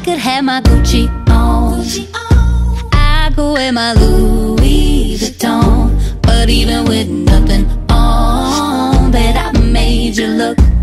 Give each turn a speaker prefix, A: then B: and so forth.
A: could have my Gucci on, I could wear my Louis Vuitton, but even with nothing on, bet I made you look